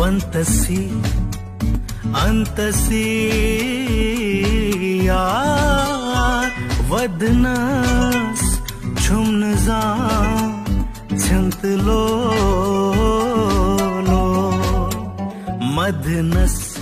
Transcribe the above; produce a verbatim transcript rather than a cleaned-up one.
वंतसी अंतसी यार वदनस छुमनजा छंत लो लो मदनस